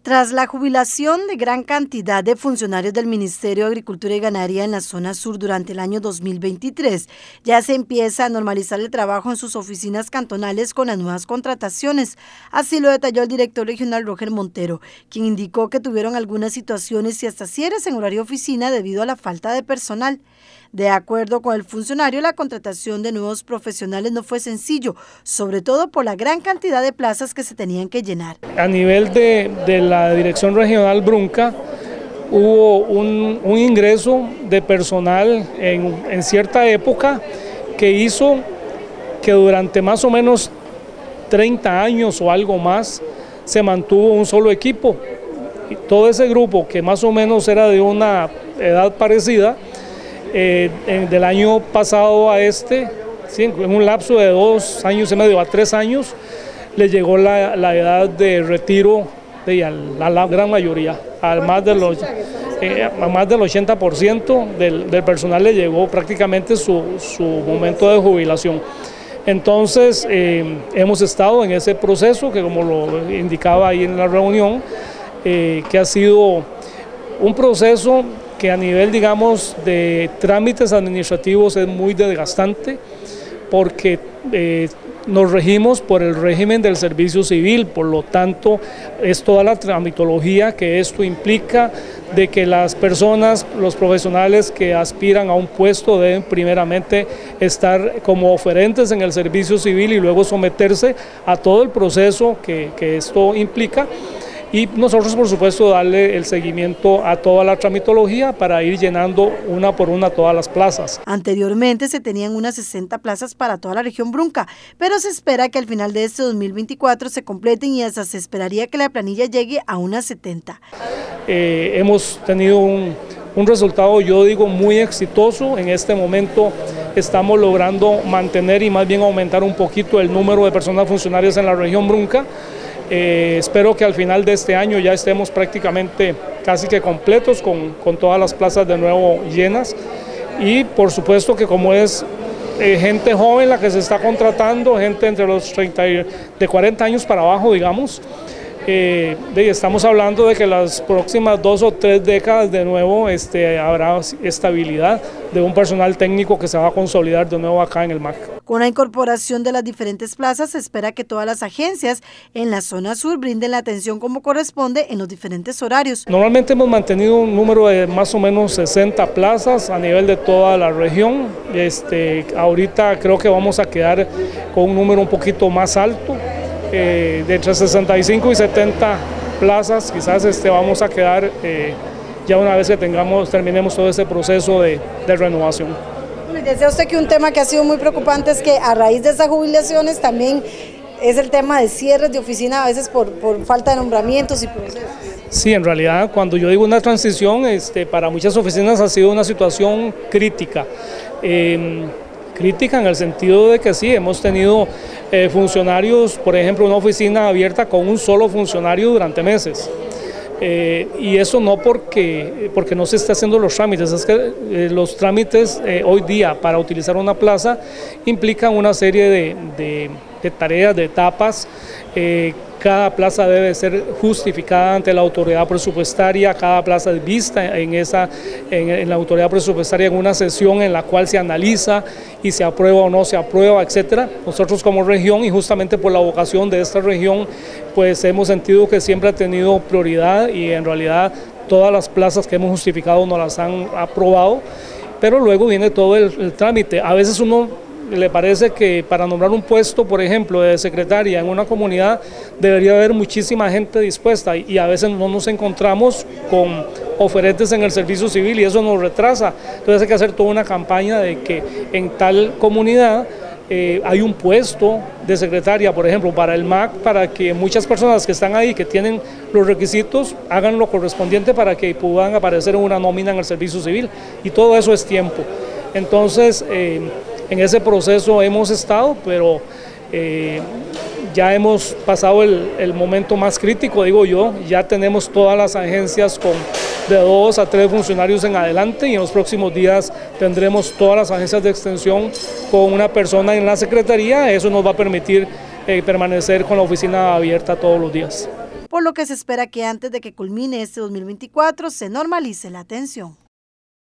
Tras la jubilación de gran cantidad de funcionarios del Ministerio de Agricultura y Ganadería en la zona sur durante el año 2023, ya se empieza a normalizar el trabajo en sus oficinas cantonales con las nuevas contrataciones. Así lo detalló el director regional Roger Montero, quien indicó que tuvieron algunas situaciones y hasta cierres en horario oficina debido a la falta de personal. De acuerdo con el funcionario, la contratación de nuevos profesionales no fue sencillo, sobre todo por la gran cantidad de plazas que se tenían que llenar. A nivel de la Dirección Regional Brunca, hubo un ingreso de personal en cierta época que hizo que durante más o menos 30 años o algo más se mantuvo un solo equipo. Y todo ese grupo, que más o menos era de una edad parecida, del año pasado a este, ¿sí?, en un lapso de 2 años y medio a 3 años, le llegó la edad de retiro a la gran mayoría, a más del 80% del personal le llegó prácticamente su momento de jubilación. Entonces hemos estado en ese proceso que, como lo indicaba ahí en la reunión, que ha sido un proceso que a nivel, digamos, de trámites administrativos es muy desgastante, porque nos regimos por el régimen del servicio civil, por lo tanto es toda la tramitología que esto implica, de que las personas, los profesionales que aspiran a un puesto deben primeramente estar como oferentes en el servicio civil y luego someterse a todo el proceso que esto implica. Y nosotros, por supuesto, darle el seguimiento a toda la tramitología para ir llenando una por una todas las plazas. Anteriormente se tenían unas 60 plazas para toda la región Brunca, pero se espera que al final de este 2024 se completen y hasta se esperaría que la planilla llegue a unas 70. Hemos tenido un resultado, yo digo, muy exitoso. En este momento estamos logrando mantener y más bien aumentar un poquito el número de personas funcionarias en la región Brunca. Espero que al final de este año ya estemos prácticamente casi que completos con todas las plazas de nuevo llenas, y por supuesto que como es gente joven la que se está contratando, gente entre los 40 años para abajo, digamos, estamos hablando de que las próximas 2 o 3 décadas de nuevo habrá estabilidad de un personal técnico que se va a consolidar de nuevo acá en el MAC. Con la incorporación de las diferentes plazas, se espera que todas las agencias en la zona sur brinden la atención como corresponde en los diferentes horarios. Normalmente hemos mantenido un número de más o menos 60 plazas a nivel de toda la región. Ahorita creo que vamos a quedar con un número un poquito más alto, de entre 65 y 70 plazas, quizás vamos a quedar ya una vez que terminemos todo ese proceso de renovación. Decía usted que un tema que ha sido muy preocupante es que a raíz de esas jubilaciones también es el tema de cierres de oficina, a veces por falta de nombramientos y procesos. Sí, en realidad cuando yo digo una transición, para muchas oficinas ha sido una situación crítica. Crítica en el sentido de que sí, hemos tenido funcionarios, por ejemplo, una oficina abierta con un solo funcionario durante meses. Y eso no porque no se esté haciendo los trámites, es que los trámites hoy día para utilizar una plaza implican una serie de tareas, de etapas. Cada plaza debe ser justificada ante la autoridad presupuestaria, cada plaza es vista en la autoridad presupuestaria en una sesión en la cual se analiza y se aprueba o no se aprueba, etcétera. Nosotros como región, y justamente por la vocación de esta región, pues hemos sentido que siempre ha tenido prioridad, y en realidad todas las plazas que hemos justificado nos las han aprobado, pero luego viene todo el trámite. A veces uno le parece que para nombrar un puesto, por ejemplo, de secretaria en una comunidad, debería haber muchísima gente dispuesta, y a veces no nos encontramos con oferentes en el servicio civil y eso nos retrasa. Entonces hay que hacer toda una campaña de que en tal comunidad hay un puesto de secretaria, por ejemplo, para el MAC, para que muchas personas que están ahí, que tienen los requisitos, hagan lo correspondiente para que puedan aparecer en una nómina en el servicio civil, y todo eso es tiempo. Entonces, en ese proceso hemos estado, pero ya hemos pasado el momento más crítico, digo yo. Ya tenemos todas las agencias con de 2 a 3 funcionarios en adelante, y en los próximos días tendremos todas las agencias de extensión con una persona en la secretaría. Eso nos va a permitir permanecer con la oficina abierta todos los días. por lo que se espera que antes de que culmine este 2024 se normalice la atención.